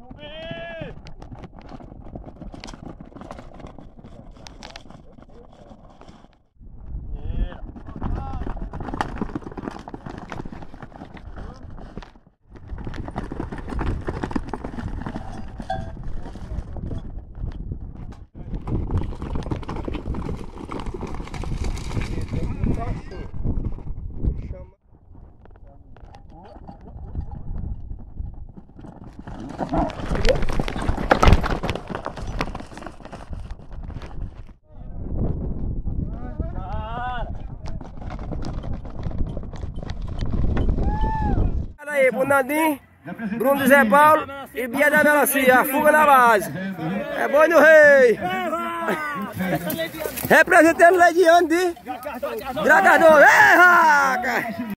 Aí, pro Nandim, Bruno do Zé Paulo e Bia da Melancia, a fuga na base. É boi do rei. Representando o Leidiano de Dracador.